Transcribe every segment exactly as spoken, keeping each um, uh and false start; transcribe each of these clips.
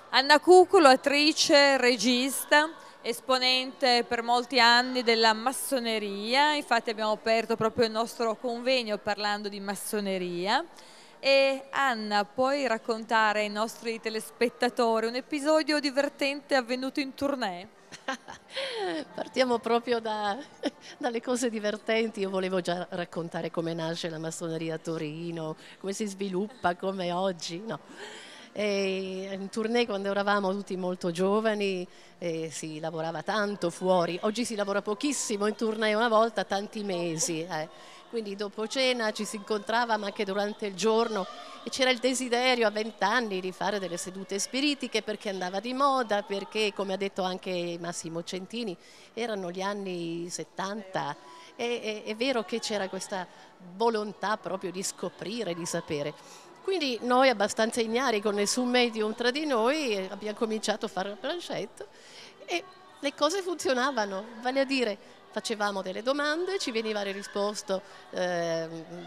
Anna Cuculo, attrice, regista, esponente per molti anni della massoneria, infatti abbiamo aperto proprio il nostro convegno parlando di massoneria. E Anna, puoi raccontare ai nostri telespettatori un episodio divertente avvenuto in tournée? Partiamo proprio da, dalle cose divertenti. Io volevo già raccontare come nasce la massoneria a Torino, come si sviluppa, come oggi, no. E in tournée quando eravamo tutti molto giovani eh, si lavorava tanto fuori, oggi si lavora pochissimo in tournée, una volta tanti mesi. Eh. Quindi dopo cena ci si incontrava ma anche durante il giorno e c'era il desiderio a vent'anni di fare delle sedute spiritiche perché andava di moda, perché come ha detto anche Massimo Centini erano gli anni settanta e è, è vero che c'era questa volontà proprio di scoprire, di sapere. Quindi noi abbastanza ignari con nessun medium tra di noi abbiamo cominciato a fare la planchette e le cose funzionavano, vale a dire facevamo delle domande, ci veniva risposto eh,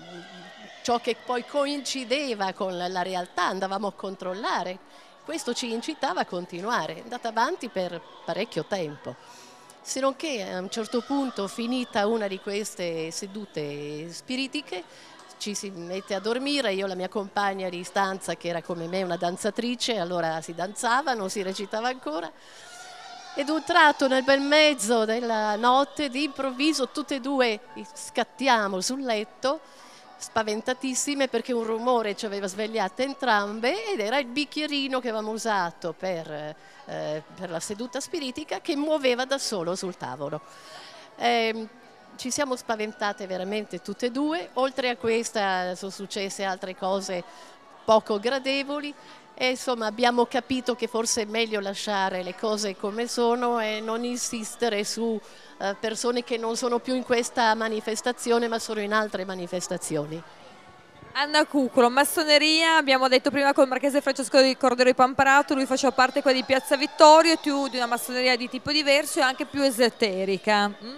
ciò che poi coincideva con la, la realtà, andavamo a controllare. Questo ci incitava a continuare, è andata avanti per parecchio tempo. Se non che a un certo punto, finita una di queste sedute spiritiche, ci si mette a dormire, io e la mia compagna di stanza che era come me una danzatrice, allora si danzava, non si recitava ancora, ed un tratto nel bel mezzo della notte d'improvviso tutte e due scattiamo sul letto spaventatissime perché un rumore ci aveva svegliate entrambe ed era il bicchierino che avevamo usato per, eh, per la seduta spiritica che muoveva da solo sul tavolo. Eh, ci siamo spaventate veramente tutte e due, oltre a questa sono successe altre cose poco gradevoli e insomma abbiamo capito che forse è meglio lasciare le cose come sono e non insistere su eh, persone che non sono più in questa manifestazione ma sono in altre manifestazioni. Anna Cuculo, massoneria, abbiamo detto prima con il marchese Francesco di Cordero di Pamparato, lui faceva parte qua di Piazza Vittorio, tu di una massoneria di tipo diverso e anche più esoterica. Mm?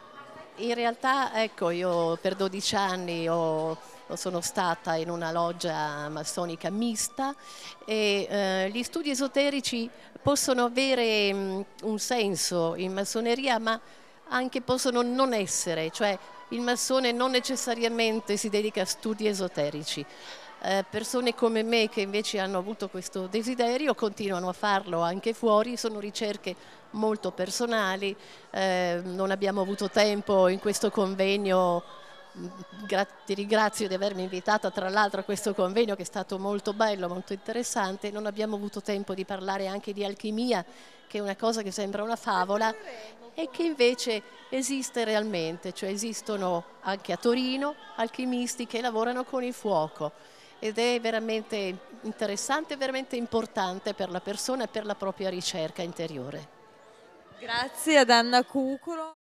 In realtà, ecco, io per dodici anni ho, sono stata in una loggia massonica mista e eh, gli studi esoterici possono avere mh, un senso in massoneria, ma anche possono non essere, cioè il massone non necessariamente si dedica a studi esoterici. Eh, persone come me che invece hanno avuto questo desiderio continuano a farlo anche fuori, sono ricerche molto personali, eh, non abbiamo avuto tempo in questo convegno, ti ringrazio di avermi invitata tra l'altro a questo convegno che è stato molto bello, molto interessante, non abbiamo avuto tempo di parlare anche di alchimia che è una cosa che sembra una favola e che invece esiste realmente, cioè esistono anche a Torino alchimisti che lavorano con il fuoco ed è veramente interessante e veramente importante per la persona e per la propria ricerca interiore. Grazie ad Anna Cuculo.